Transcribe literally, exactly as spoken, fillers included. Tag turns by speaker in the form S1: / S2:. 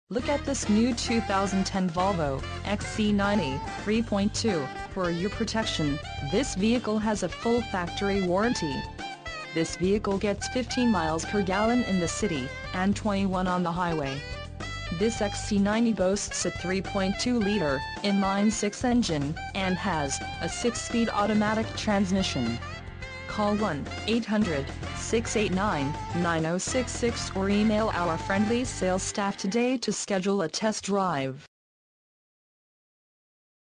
S1: Look at this new two thousand ten Volvo X C ninety three point two. For your protection, this vehicle has a full factory warranty. This vehicle gets fifteen miles per gallon in the city, and twenty-one on the highway. This X C ninety boasts a three point two liter inline-six engine, and has a six-speed automatic transmission. Call one eight hundred, six eight nine, nine zero six six or email our friendly sales staff today to schedule a test drive.